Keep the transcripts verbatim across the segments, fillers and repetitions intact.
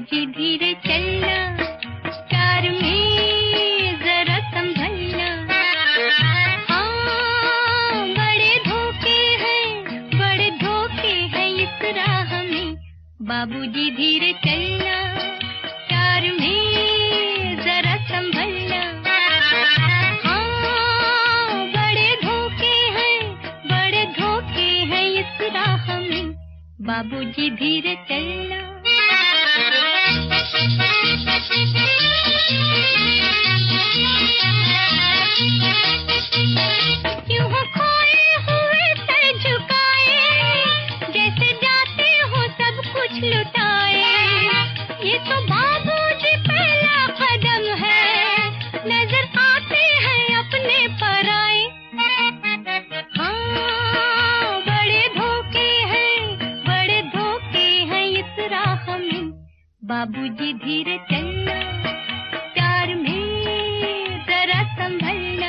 बाबूजी धीरे चलना, प्यार में जरा संभलना। हाँ बड़े धोखे हैं, बड़े धोखे हैं इस राह में। बाबूजी धीरे चलना, प्यार में जरा संभलना। हाँ बड़े धोखे हैं, बड़े धोखे हैं इस राह में। बाबूजी धीरे चलना। क्यों हो खोए हुए सर झुकाए, जैसे जाते हो सब कुछ लुटाए। ये तो बाबूजी पहला कदम है, नजर आते हैं अपने पराए। हाँ बड़े धोखे हैं, बड़े धोखे हैं इस राह में। बाबूजी धीरे चलना, प्यार में जरा संभलना।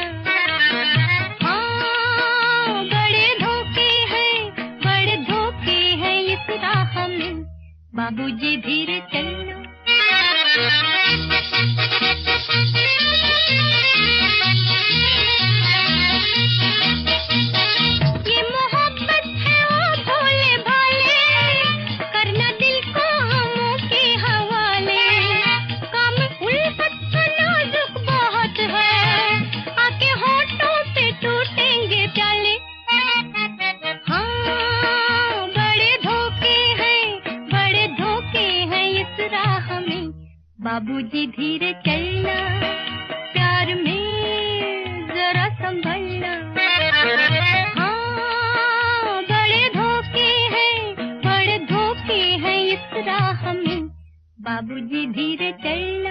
हाँ बड़े धोखे हैं, बड़े धोखे हैं इस राह में। बाबूजी धीरे चलना। ये मोहब्बत है ओ भोले भाले, करना दिल को हमों के हवाले। काम उल्फत का नाजुक बहुत है, आके होठों पे टूटेंगे प्याले। हाँ बड़े धोखे हैं, बड़े धोखे हैं इस राह में। बाबूजी धीरे चलना, प्यार में जरा संभलना। हाँ बड़े धोखे हैं, बड़े धोखे हैं इस राह में। बाबूजी धीरे चलना।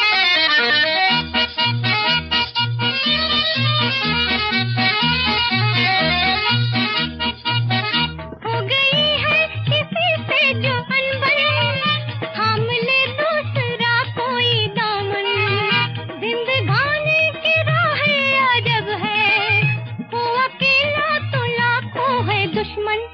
हो गई है किसी से जो अनबन, थाम ले दूसरा कोई दामन। जिंदगानी की राहें अजब है, वो अकेला तो लाखों है दुश्मन।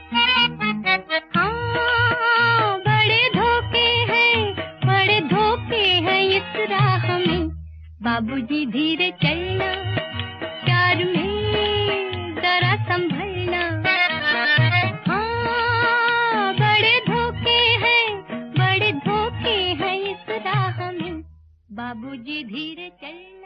हाँ बड़े धोखे हैं, बड़े धोखे हैं इस राह में। बाबूजी धीरे चलना, प्यार में जरा संभलना। हाँ बड़े धोखे हैं, बड़े धोखे हैं इस राह में। बाबूजी धीरे चलना।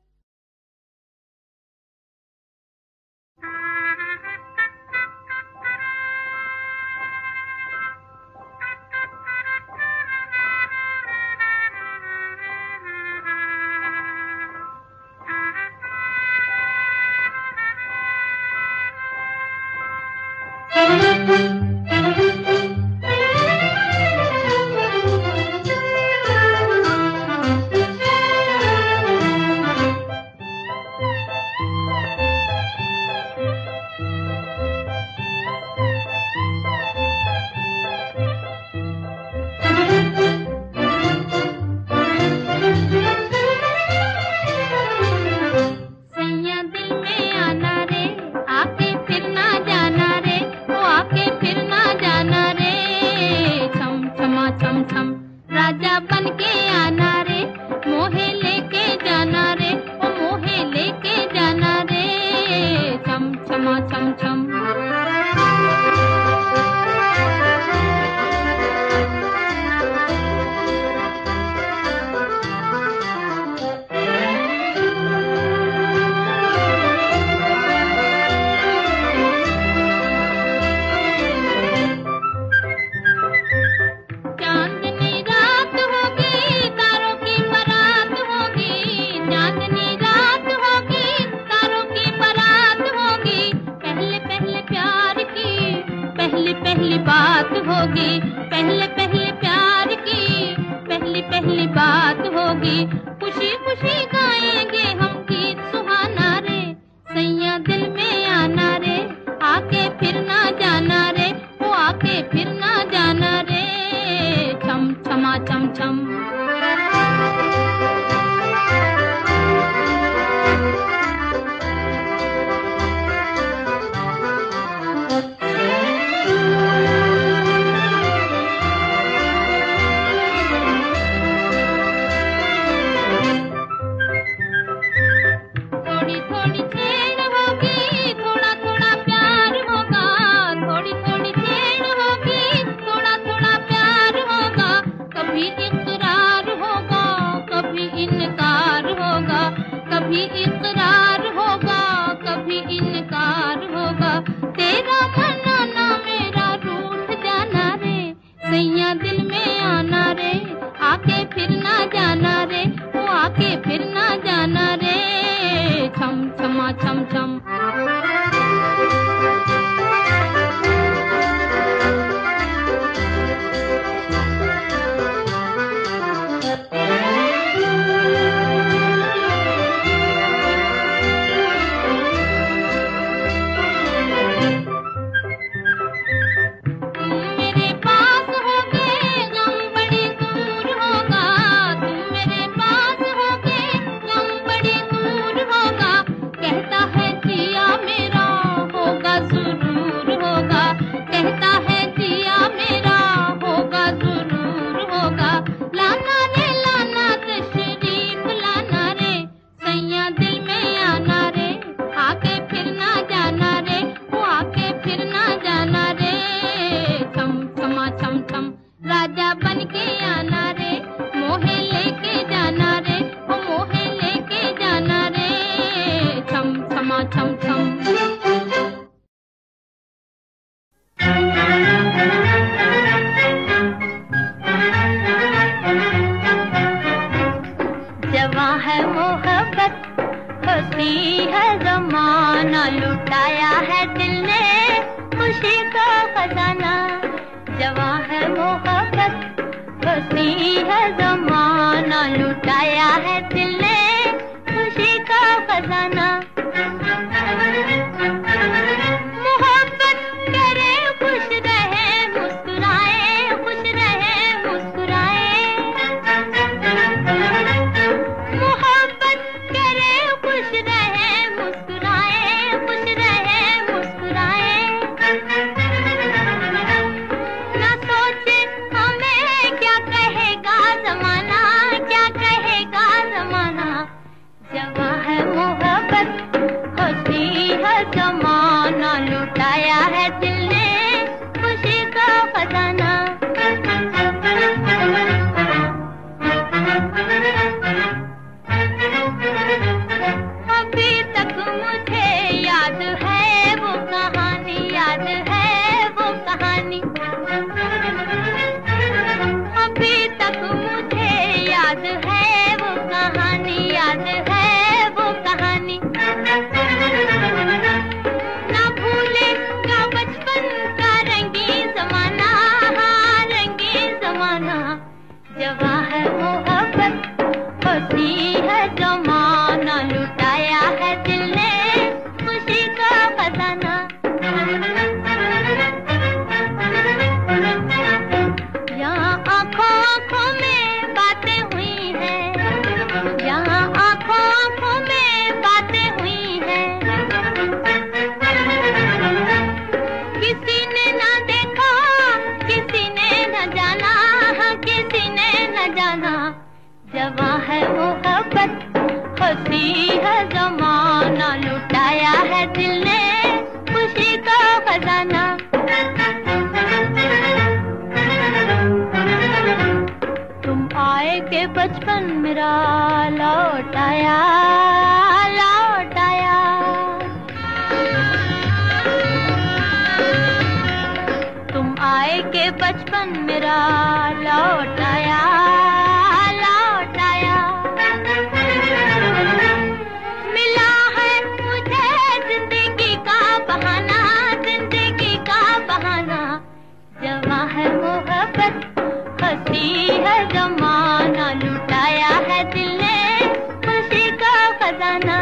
सैया दिल में आना रे, आके फिर ना जाना रे, ओ आके फिर ना जाना रे। छम छमा छम छम राजा बन के आना रे, मोहे लेके जाना रे, ओ मोहे लेके जाना रे। छम छमा छम छम। चांदनी रात होगी, तारों की बारात होगी। चांदनी रात होगी, तारों की बारात होगी। पहले पहले प्यार की पहली पहली बात होगी। पहले पहले प्यार की पहली पहली बात होगी। खुशी खुशी गाएंगे हम गीत सुहाना रे। सैया दिल में आना रे, आके फिर ना जाना रे, वो आके फिर ना जाना रे। छम छमा छम छम। लुटाया है दिल ने खुशी का खजाना। जवां है मोहब्बत बसी है ज़माना, लुटाया है दिल ने खुशी का खजाना। मोहब्बत करे खुश रहे मुस्कुराए, खुश रहे मुस्कुराए। मोहब्बत करे खुश रहे मुस्कुराए, खुश रहे मुस्कुराए। ना सोचे हमें क्या कहेगा ज़माना, क्या कहेगा ज़माना। जवां है मोहब्बत खुशी है ज़माना, लुटाया है दिल ने खुशी का खजाना। अभी तक मुझे याद है वो कहानी, याद है वो कहानी। अभी तक मुझे याद है वो कहानी, याद है वो कहानी। ना भूलेगा बचपन का रंगीन ज़माना, हाँ रंगीन ज़माना। जवां है मोहब्बत खुशी है ज़माना, लुटाया है दिल ने खुशी का खजाना। यहाँ आँखों आँखों में बातें हुई हैं, यहाँ आँखों आँखों में बातें हुई हैं। किसी ने ना देखा, किसी ने न जाना, हाँ किसी ने न जाना। जवां है मोहब्बत खुशी है ज़माना, लुटाया है दिल ने खुशी का खजाना। तुम आए के बचपन मेरा लौट आया, लौट आया। तुम आए के बचपन मेरा लौट आया, लौट आया। मिला है मुझे जिंदगी का बहाना, जिंदगी का बहाना। जवां है मोहब्बत खुशी है ज़माना, लुटाया है दिल ने खुशी का खजाना।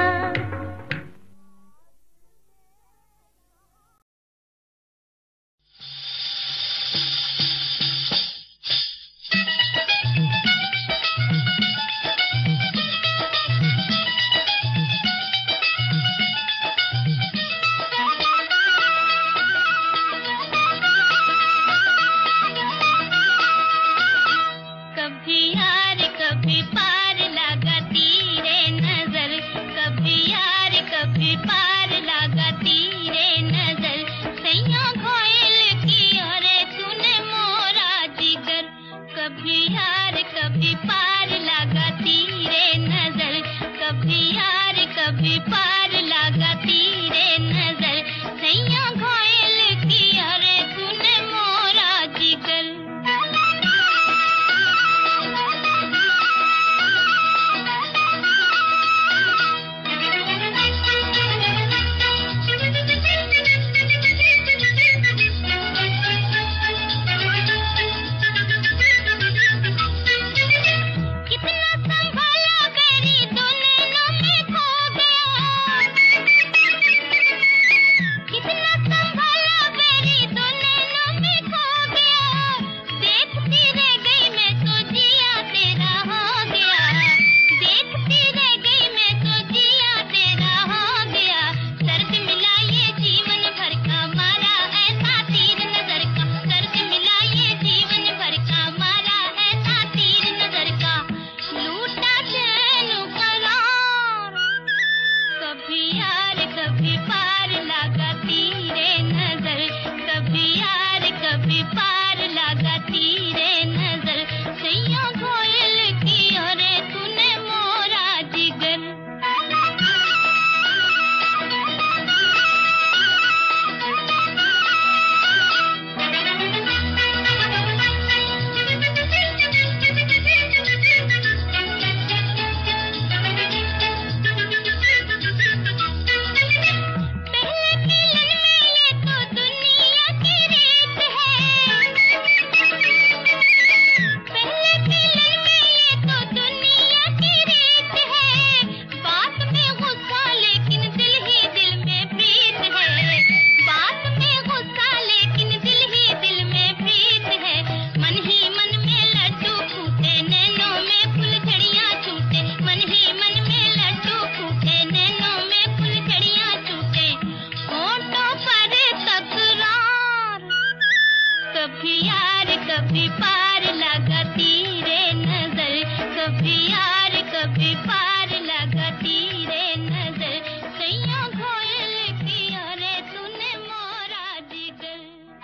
कभी पार लगाती रे नजर, कभी यार कभी पार लगाती रे नजर, सैया घोल किया रे तूने मोरा जिगर।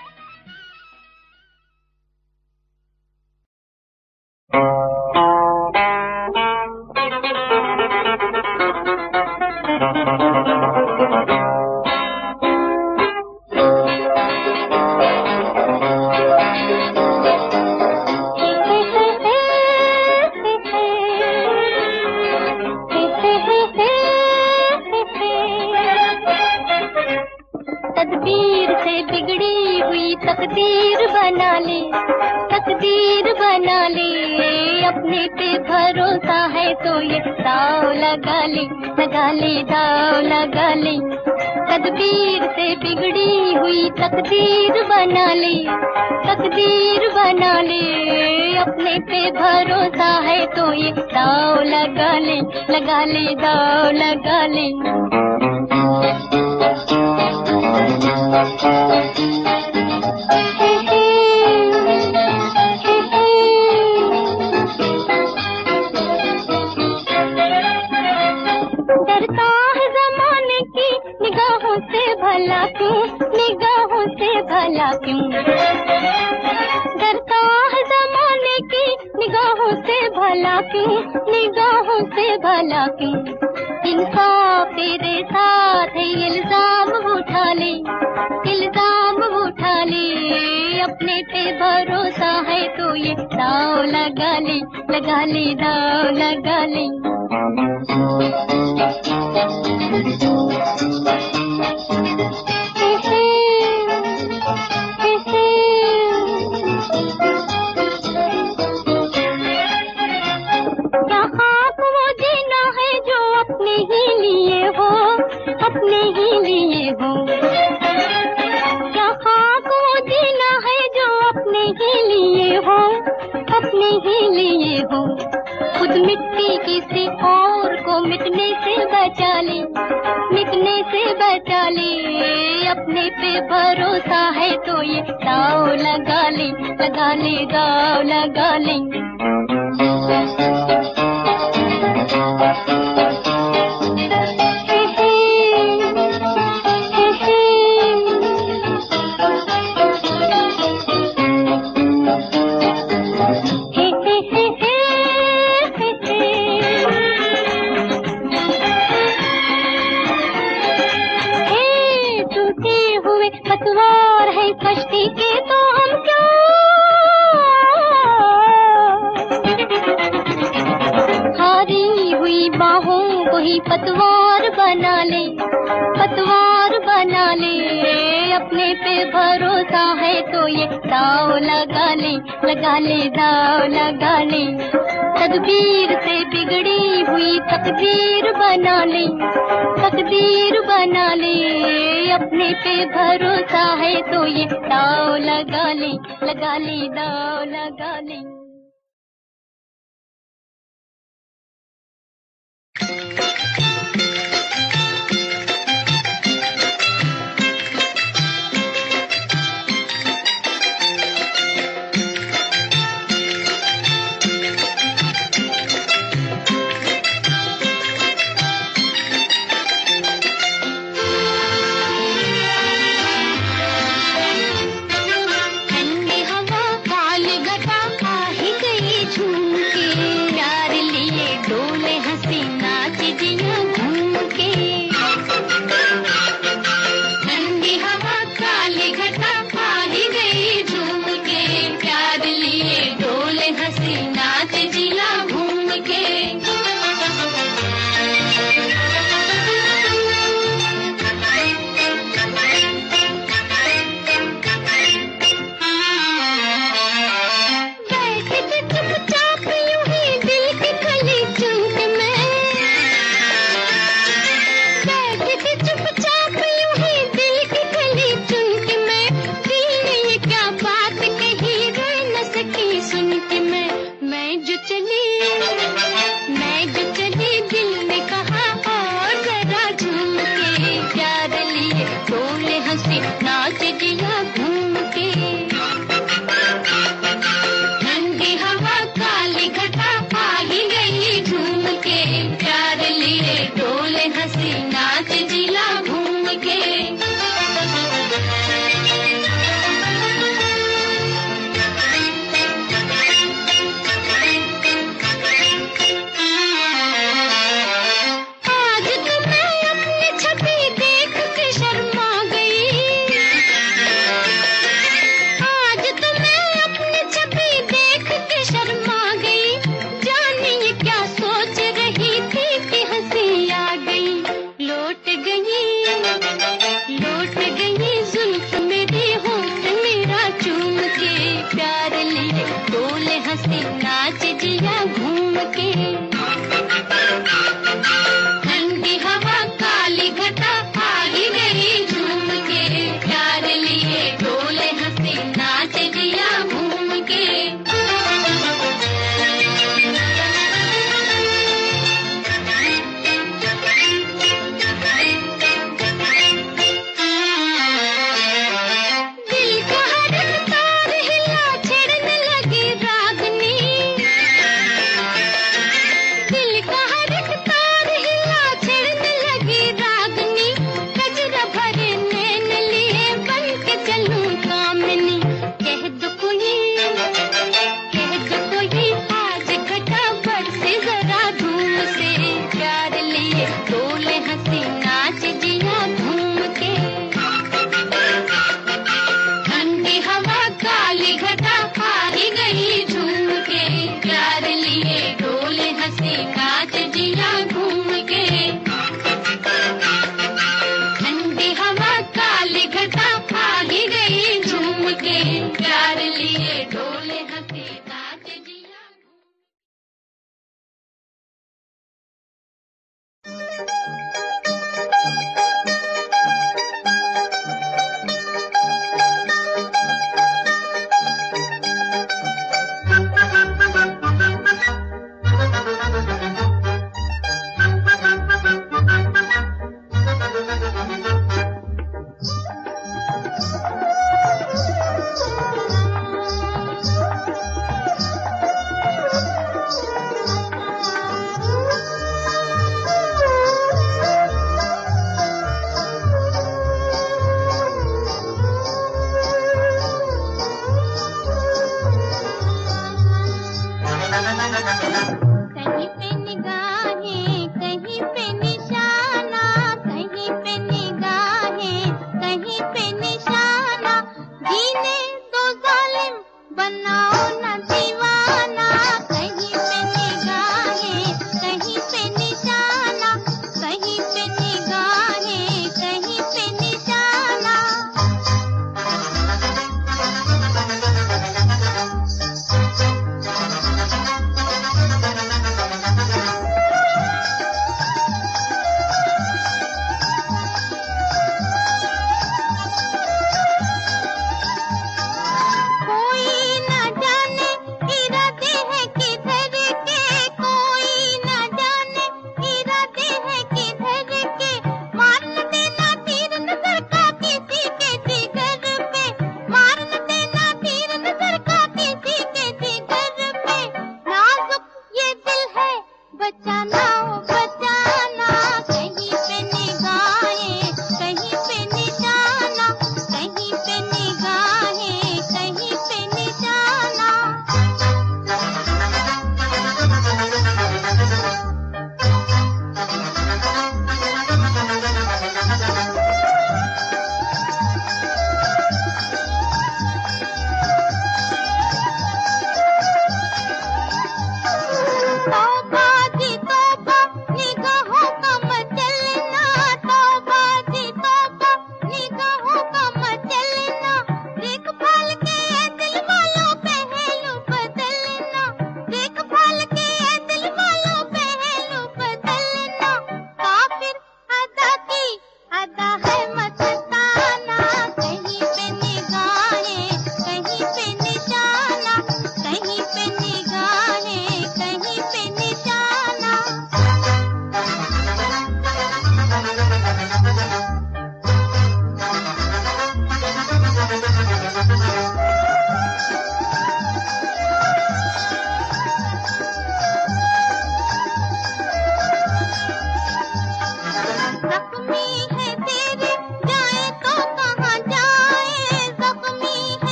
तकदीर से बिगड़ी हुई तकदीर बना ले, तकदीर बना ले, अपने पे भरोसा है तो ये दाव लगा ले, लगा ले दाव लगा ले। तकदीर से बिगड़ी हुई तकदीर बना ले, तकदीर बना ले, अपने पे भरोसा है तो ये दाव लगा ले, लगा ले दाव लगा ले। डरता है जमाने की निगाहों से भला क्यों, निगाहों से भला क्यों, डरता है जमाने की निगाहों से भला क्यों, निगाहों से भला क्यों। इंसाफ तेरे साथ है इल्जाम उठा ले, इल्जाम उठा ले, अपने पे भरोसा है तो ये दाव लगा ले, लगा ले दाव लगा ले। अपने ही लिए हो, क्या खाक वो जीना है जो अपने ही लिए हो, अपने ही लिए हो। खुद मिट्टी किसी और को मिटने से बचा ले, मिटने से बचा ले, अपने पे भरोसा है तो ये दाव लगा ले, लगा ले दाव लगा ले। पतवार है कश्ती के तो हम क्या, हारी हुई बाहों को ही पतवार बना ले, पतवार बना ले, अपने पे भरोसा है तो ये दाव लगा ले, लगा ले दाव लगा ले। तकदीर से बिगड़ी हुई तकदीर बना ले, तकदीर बना ले, अपने पे भरोसा है तो ये दाव लगा ले, लगा ले दाव लगा ले। निशाना, जीने दो जालिम बनाओ न दीवाना। कहीं पे निगाहें कहीं पे निशाना, कहीं पे निगाहें कहीं पे निशाना। कोई न जाने इरादे हैं किधर के, कोई न जाने इरादे हैं किधर के। मार न देना तीर नजर का किसी के जिगर पे, मार न देना तीर नजर का किसी के जिगर पे। नाजुक ये दिल है बचाना ओ बचाना। कहीं पे निगाहें कहीं पे निशाना, कहीं पे निगाहें कहीं पे निशाना। तौबा जी तौबा निगाहों का मचलना, तौबा जी तौबा निगाहों का मचलना। देखभाल के ऐ दिल वालों पहलू बदलना, देखभाल के ऐ दिल वालों पहलू बदलना। काफिर अदा की अदा है मस्ताना। कहीं पे निगाहें कहीं पे निशाना, कहीं पे निगाहें कहीं पे निशाना।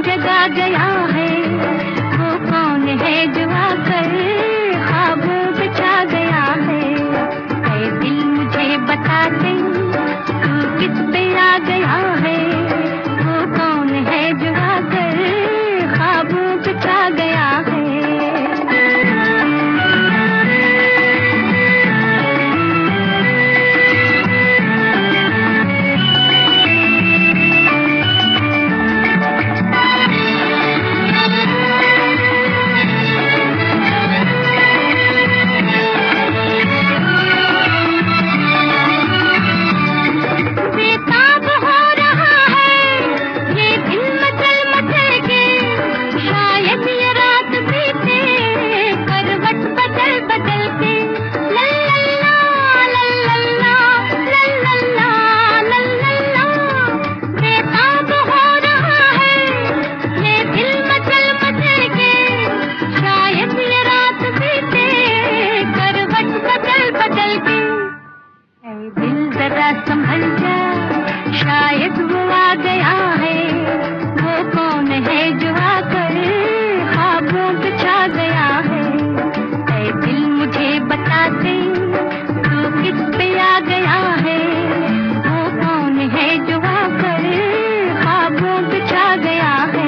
जगा गया है, वो कौन है जो आकर ख्वाबों पे छा गया है। ऐ दिल मुझे बता दे तू किस पे आ गया है, वो कौन है जो आकर ख्वाबों पे छा गया है। संभल जा, शायद वो आ गया है, वो कौन है जो आकर ख्वाबों पे छा गया है। ऐ दिल मुझे बता दे तू किस पे आ गया है, वो कौन है जो आकर ख्वाबों पे छा गया है।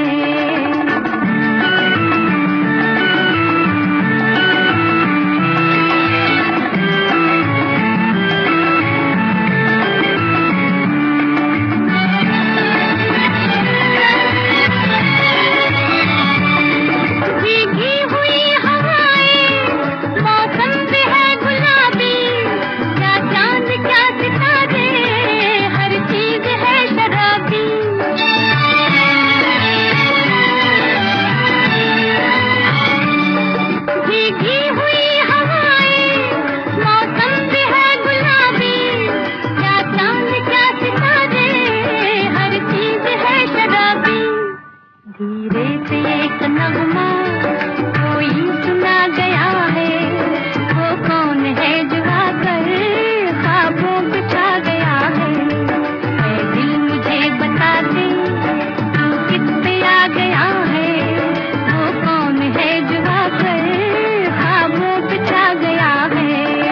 धीरे से एक नगमा कोई सुना गया है, वो कौन है जो आकर ख्वाबों पे छा गया है। ऐ दिल मुझे बता दे तू किस पे आ गया है, वो कौन है जो आकर ख्वाबों पे छा गया है।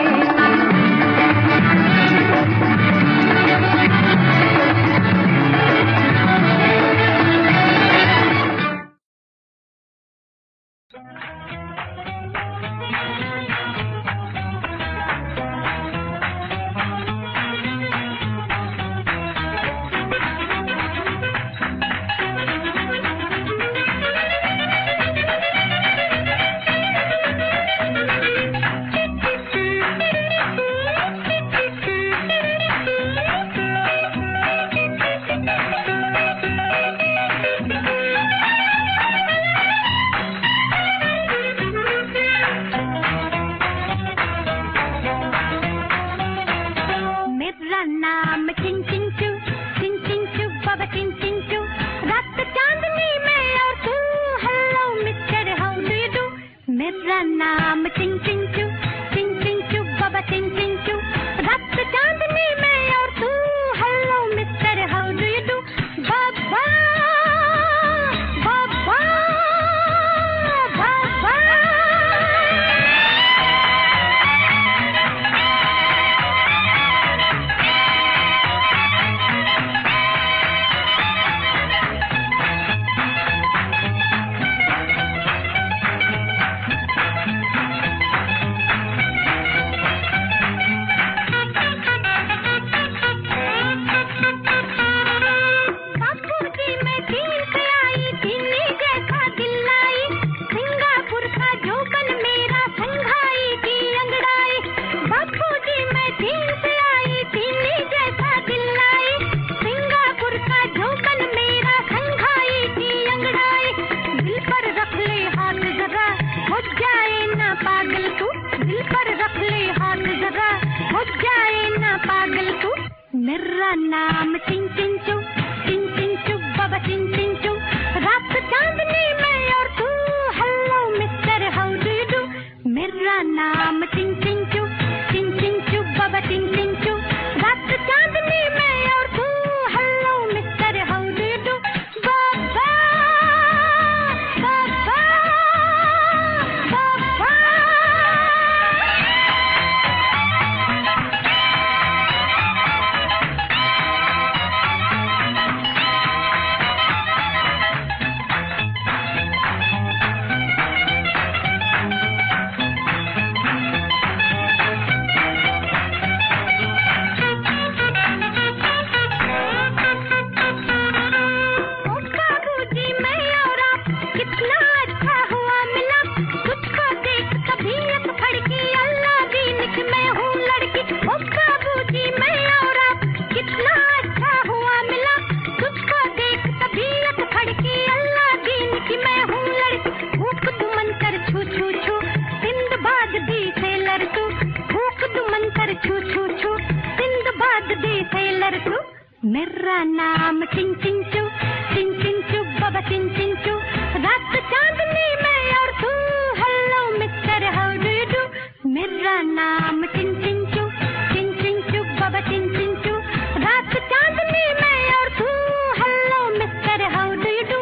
नाम चिंग चिंग चू, चिंग चिंग चू बाबा चिंग चिंग चू, रात चांदनी में और तू, hello mister how do you do, बाबा बाबा बाबा। मेरा नाम चिंग चिंग चू, चिंग चिंग चू बाबा चिंग चिंग चू, रात चांदनी में और तू, hello mister how do you do. मेरा नाम चिंग चिंग चू, चिंग चिंग चू बाबा चिंग चिंग चू, रात चांदनी में और तू, hello mister how do you do, बाबा मेरा नाम चिंग चिंग चू, चिंग चिंग चू बाबा चिंग चिंग चू। रात चांदनी में और तू, hello mister how do you do. मेरा नाम चिंग चिंग चू, चिंग चिंग चू बाबा चिंग चिंग चू। रात चांदनी में और तू, hello mister how do you do.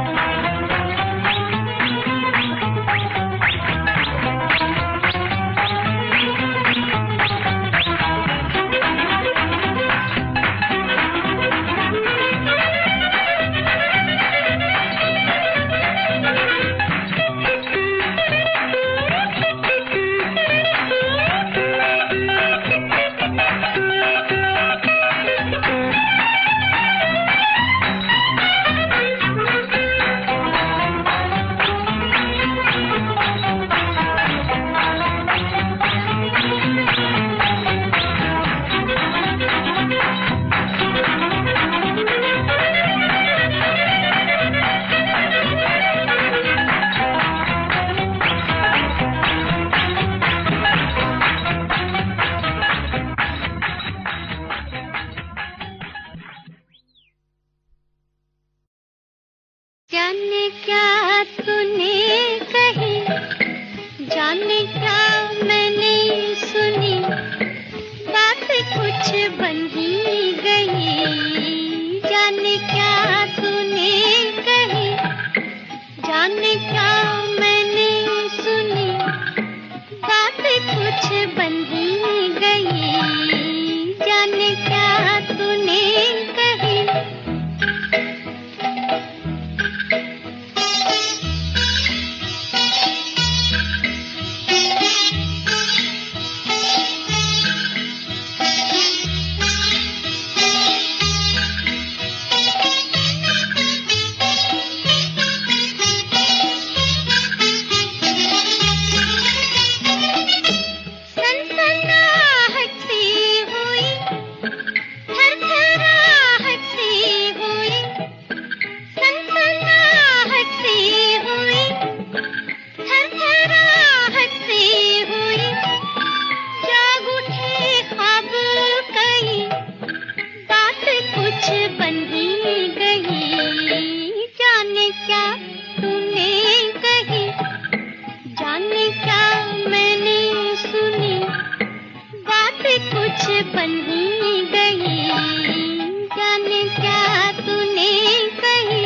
जाने क्या तूने कही, जाने क्या मैंने सुनी, बात कुछ बन ही गई। जाने क्या तूने कही, जाने क्या मैंने सुनी, बात कुछ बन ही गई। जाने क्या तूने कही। बन ही गई। जाने क्या तूने कही।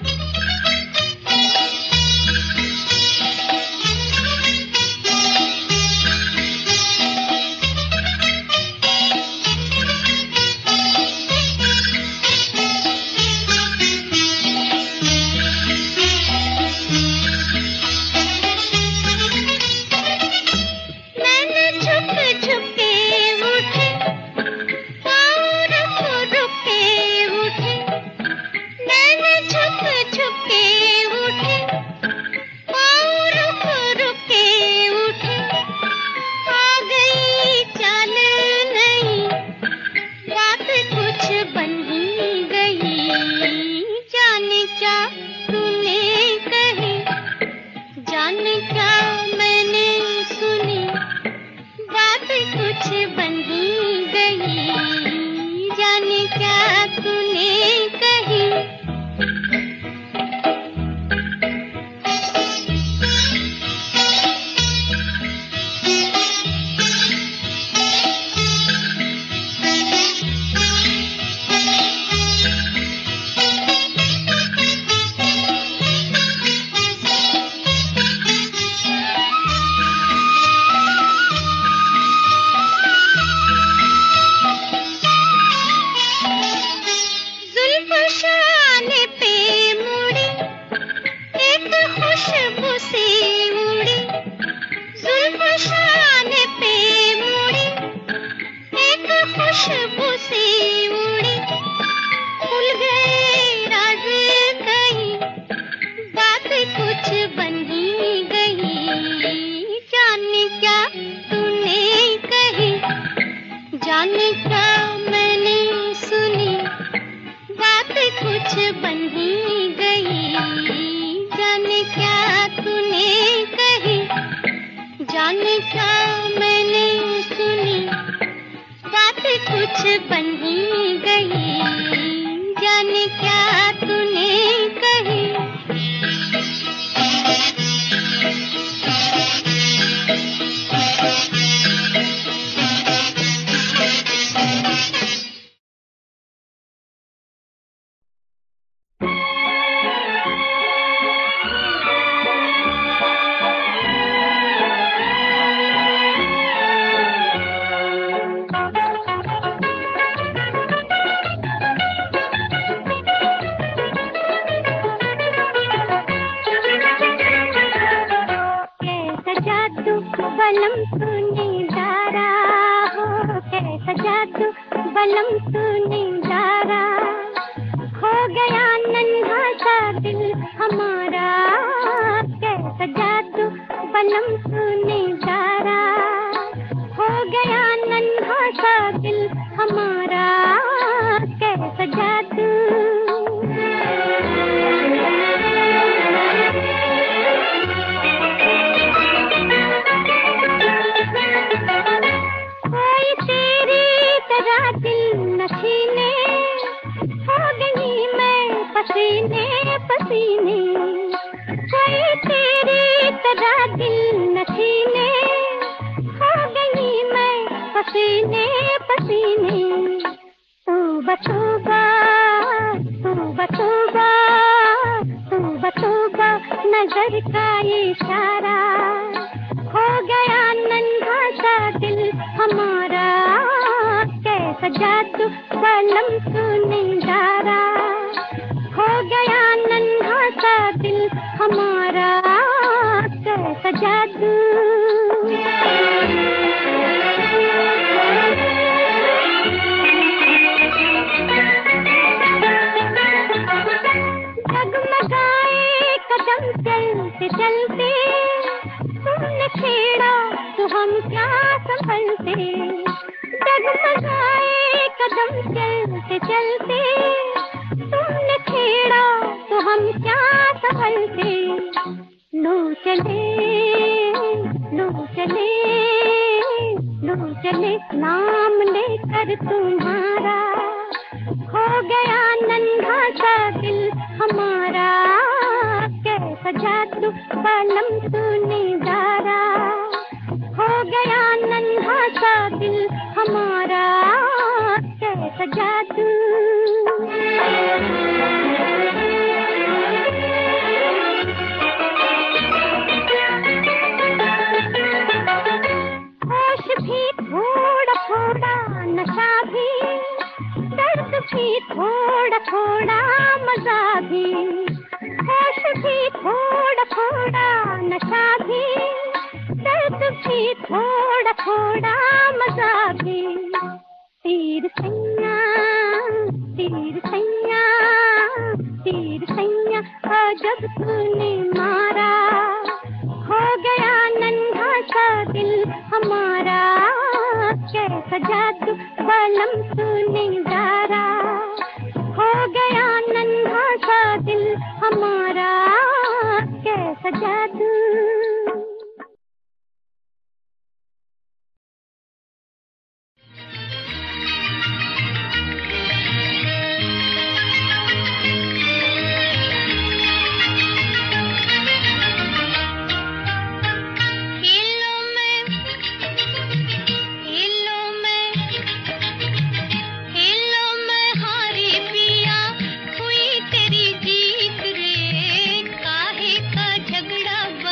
मैंने छुप छुप के उठे, पाँव रुक रुक के उठे। मैंने छुप छुप के उठे, पाँव रुक रुक के उठे। आ गई चाल नहीं, बात कुछ बन ही गई। जाने क्या तूने कही, जाने क्या मैंने सुनी, बात कुछ बन ही गई। जाने क्या तूने कही। शाने पे मुड़ी, एक खुशबू सी उड़ी। जुल्फ शाने पे मुड़ी, एक खुशबू सी उड़ी। खुल गए राज कहीं, बात कुछ बन ही गई। जाने क्या तूने कही, जाने क्या मैंने सुनी, बात कुछ बन ही गई। जाने क्या तूने कही, जाने क्या मैंने सुनी, बात कुछ बन ही गई। जाने क्या तूने कही। बलम तूने डारा हो, कैसा जादू बलम तूने डारा, हो गया नन्हा सा दिल हमारा, कैसा जादू बलम तूने डारा, हो गया नन्हा सा दिल हमारा, कैसा जादू। दिल नशीने हो गई मैं पसीने पसीने, कोई तेरी तरह दिल नशीने हो गई मैं पसीने पसीने। तौबा तौबा तौबा तौबा तौबा तौबा नजर का इशारा, हो गया नन्हा सा दिल हमारा, कैसा जादू बलम तूने डारा, हो गया नन्हा सा दिल हमारा, कैसा जादू। डगमगाए कदम चलते चलते, तुमने छेड़ा तो हम क्या संभलते, डगमगाए कदम चलते चलते, तुमने छेड़ा तो हम क्या संभलते। लो चले लो चले लो चले नाम लेकर तुम्हारा, हो गया नन्हा सा दिल हमारा, कैसा जादू बलम तूने डारा, हो गया नन्हा सा दिल हमारा, कैसा जादू। होश भी थोड़ा थोड़ा, नशा भी, दर्द भी थोड़ा थोड़ा, मजा भी, होश भी थोड़ा थोड़ा, नशा भी, दर्द भी थोड़ा थोड़ा, मजा भी। तीर सैया तीर सैया तीर सैया अजब तूने मारा, हो गया नन्हा सा दिल हमारा, कैसा जादू बलम तूने डारा, हो गया नन्हा सा दिल हमारा, कैसा जादू। झगड़ा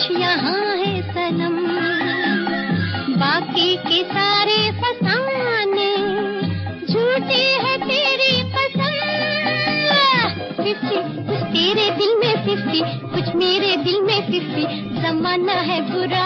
कुछ यहाँ है सनम, बाकी के सारे फसाने झूठे है तेरी कसम। फिफ्टी कुछ तेरे दिल में, फिफ्टी कुछ मेरे दिल में, फिफ्टी जमाना है बुरा।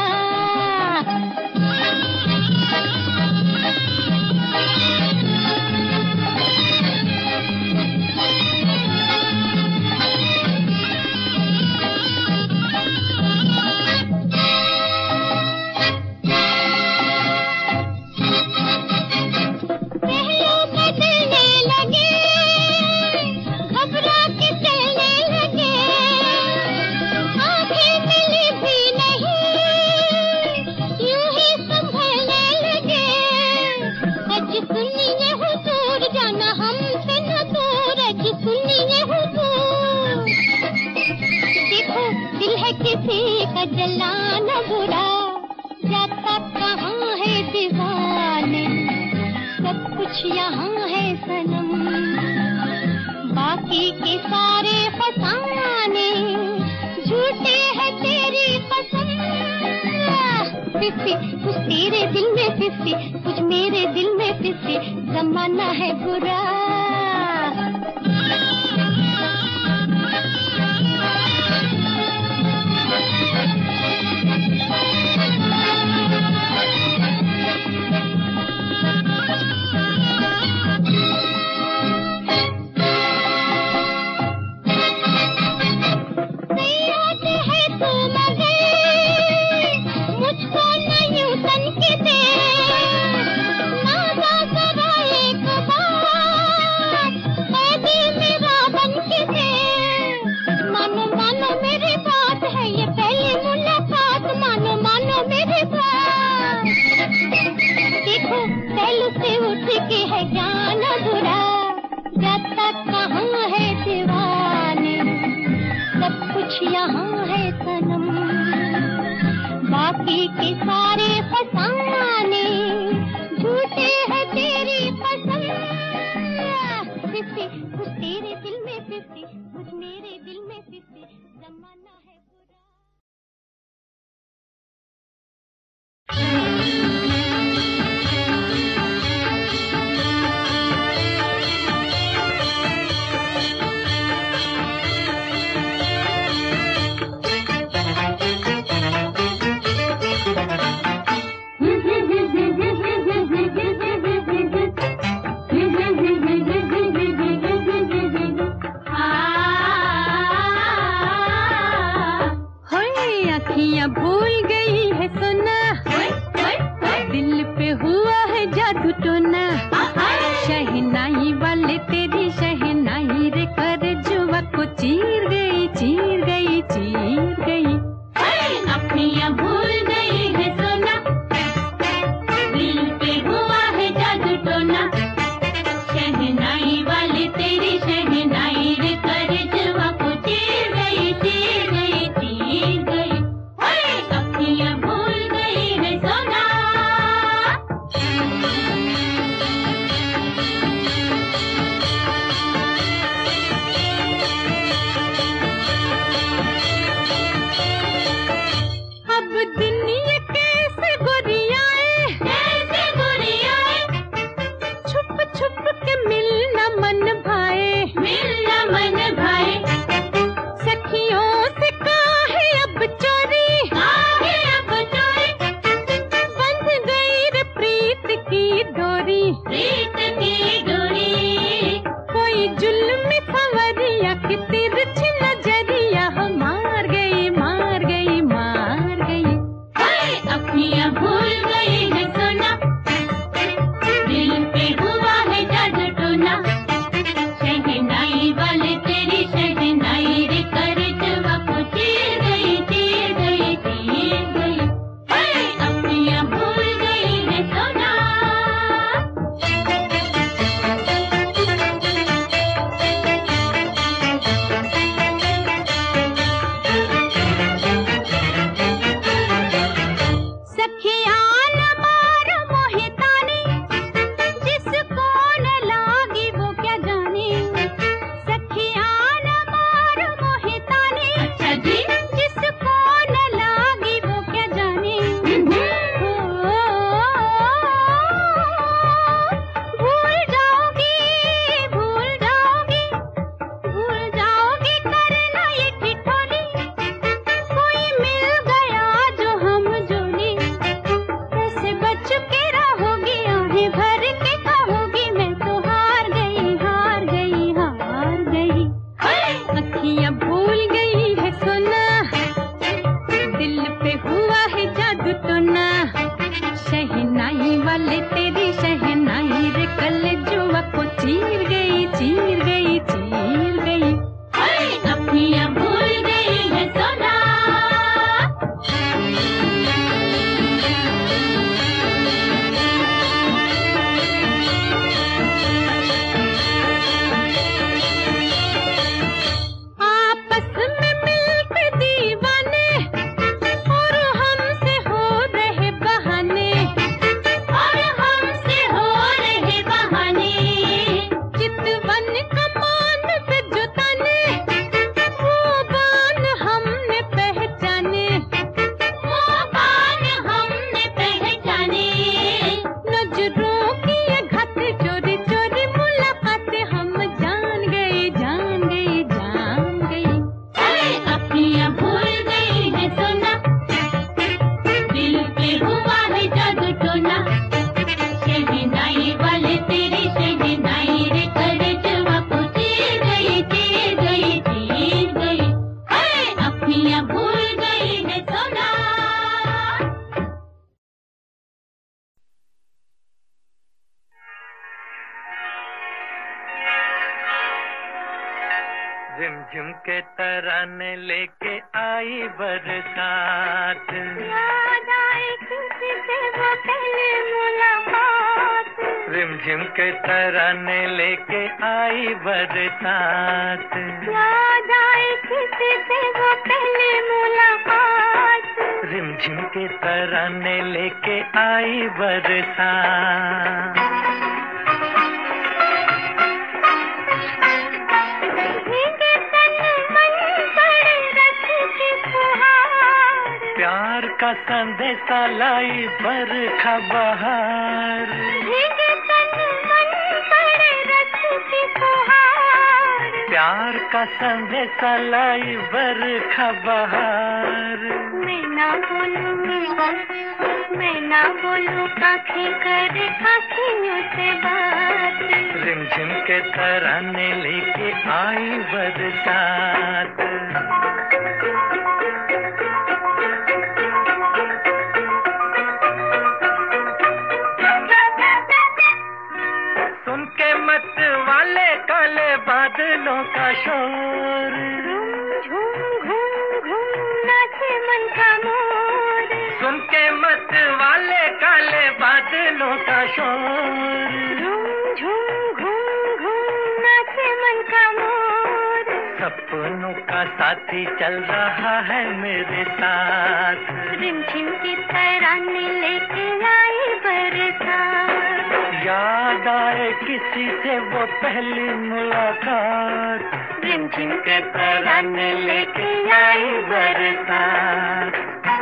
किसी का जलाना बुरा, जाता कहाँ है दीवाने, सब कुछ यहाँ है सनम, बाकी के सारे फसाने झूठे है तेरी कसम। फिफ्टी कुछ तेरे दिल में, फिफ्टी कुछ मेरे दिल में, फिफ्टी जमाना है बुरा। यहाँ है सनम, बाकी के सारे फसाने झूठे है तेरी कसम। फिफ्टी कुछ तेरे दिल में, फिफ्टी कुछ मेरे दिल में, फिफ्टी जमाना है बुरा। भूल गई है सोना, दिल पे हुआ है जादू टोना, शहनाई वाले तेरी शहनाई रे कर जुआ को चीर गई, चीर गई, चीर गई। अखियाँ भूल गई है सोना, दिल पे हुआ है जादू टोना, शहनाई वाले तेरी शहनाई रे कर जुआ को चीर गई, चीर गई, चीर गई। भूल गई है सोना। अब दुनिया कैसे गोरियाए, कैसे गोरियाए, छुप छुप के मिलना मन भाए, मिलना मन भाए, सखियों से काहे अब चोरी, प्रीत की डोरी, कोई जुल्म सवरिया की तिरछी नजरिया हो मार गई, मार गई, मार गई। अखियाँ भूल गई है सोना, दिल पे हुआ है जादू टोना, शहनाई वाले तेरी शहनाई रे कर जुआ को चीर गई, चीर गई, चीर गई। अखियाँ भूल गई है सोना। रिमझिम के तराने लेके आई बरसात, याद आए किसी से वो पहली मुलाकात। रिमझिम के तराने लेके आई बरसात, याद आए किसी से वो पहली मुलाकात। रिमझिम के तराने लेके आई बरसात। प्यार का संदेशा लाई बरखा बहार, भीगे तन मन पड़े रत की फुहार। प्यार का संदेशा लाई बरखा बहार। मैं ना बोलूं मैं ना बोलूं आँखें करे आँखियों से बात। रिमझिम के तराने लेके आई बरसात, सुन के मत वाले काले बादलों का शोर, झूम घूम घूम नाचे मन का मोर। सुन के मत वाले काले बादलों का शोर, झूम झूम घूम घूम नाचे मन का मोर। सपनों का साथी चल रहा है मेरे साथ, रिमझिम की तराने लेके आई बरसात। याद आए किसी से वो पहली मुलाकात, रिमझिम के तराने लेके आई बरसात।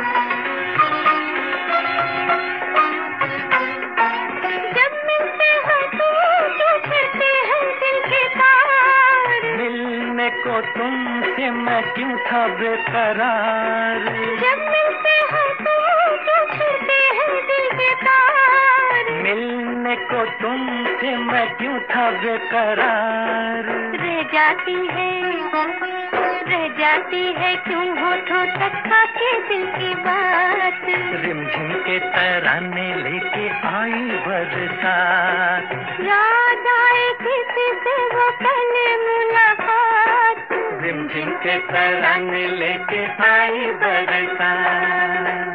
जब मिलते हैं तो टूटते हैं दिल के तार। मिलने को तुमसे मैं क्यों था बेकरार। जब मिलते हैं तो टूटते हैं दिल के तार। मिलने को तुमसे मैं क्यों था बेकरार। रह जाती है रह जाती है क्यों होठों तक आके दिल की बात। रिमझिम के तराने लेके आई बरसात, याद आए किसी से वो पहली मुलाकात। रिमझिम के तराने लेके आई बरसात।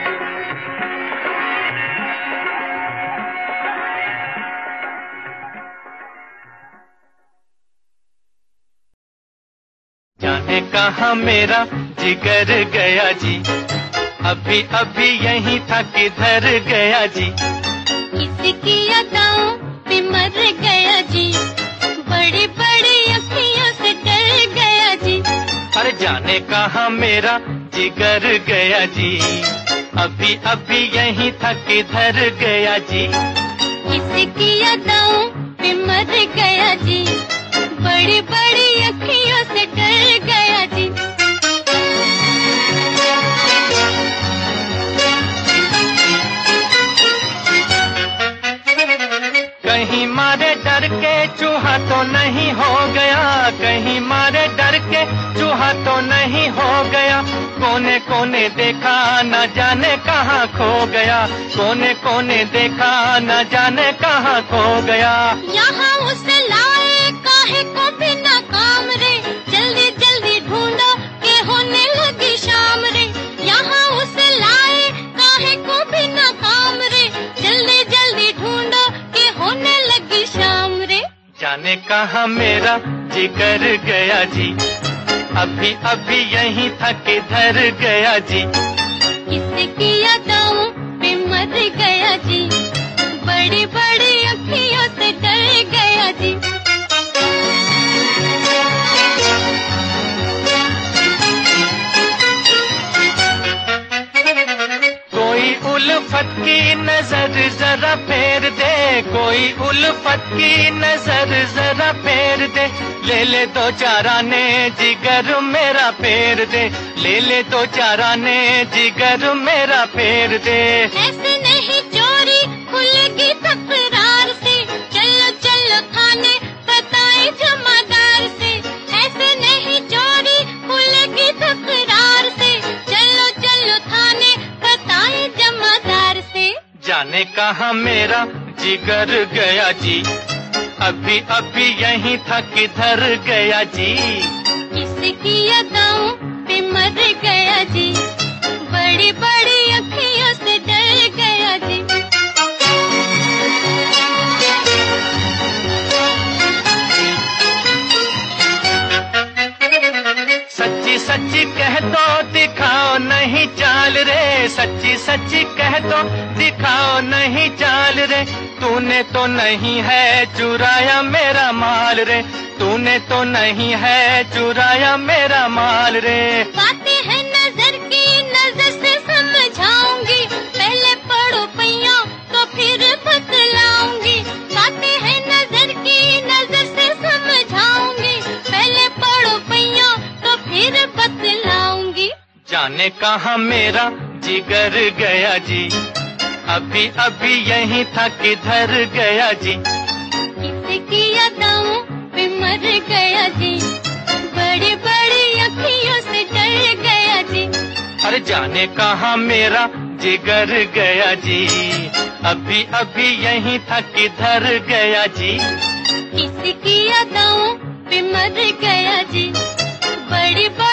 जाने कहाँ मेरा जिगर गया जी, अभी अभी यहीं था किधर गया जी। किसकी अदाओं पे मर गया जी, बड़ी बड़ी अखियों से डर गया जी। अरे जाने कहाँ मेरा जिगर गया जी, अभी अभी यहीं था किधर गया जी। किसकी अदाओं पे मर गया जी, बड़ी बड़ी अखियों से डर गया जी। कहीं मारे डर के चूहा तो नहीं हो गया, कहीं मारे डर के चूहा तो नहीं हो गया। कोने कोने देखा न जाने कहाँ खो गया, कोने कोने देखा न जाने कहाँ खो गया। यहाँ उसे लाए काहे को भी नाकाम रे, जल्दी जल्दी ढूंढो के होने लगी शाम रे। यहाँ उसे लाए काहे को भी नाकाम रे, जल्दी जल्दी ढूंढो के होने लगी शाम रे। जाने कहाँ मेरा जिगर गया जी, अभी अभी यहीं था किधर गया जी। किसकी अदाओं पे मर गया जी, बड़ी बड़ी अखियों से डर गया जी। कोई उल्फत की नजर जरा फेर दे, कोई उल्फत की नजर जरा फेर दे। ले ले दो चाराने जिगर मेरा फेर दे, ले ले दो चाराने जिगर मेरा फेर दे। ऐसे नहीं चोरी खुलेगी तकरार से, चलो चलो थाने बताए जमादार से। ऐसे नहीं चोरी खुलेगी तकरार से, चलो चलो थाने बताए जमादार से। जाने कहाँ मेरा जिगर गया जी, अभी अभी यहीं था किधर गया जी। किसकी अदाओं पे मर गया जी, बड़ी बड़ी अखियों से डर गया जी। सच्ची सच्ची कह दो दिखाओ नहीं चाल रे, सच्ची सच्ची कह दो दिखाओ नहीं चाल रे, तूने तो नहीं है चुराया मेरा माल रे, तूने तो नहीं है चुराया मेरा माल रे। बातें हैं नजर की, नजर से समझाऊंगी, पहले पढ़ो पैया तो फिर बतलाऊंगी। बातें हैं नजर की, नजर से समझाऊंगी, पहले पढ़ो पैया तो फिर बतलाऊंगी। जाने कहाँ मेरा जिगर गया जी, अभी अभी यहीं था किधर गया जी। किसकी अदाओं पे मर गया जी, बड़ी बड़ी अखियों से डर गया जी। अरे जाने कहाँ मेरा जिगर गया जी, अभी अभी यहीं था किधर गया जी। किसकी अदाओं पे मर गया जी, बड़ी बड़ी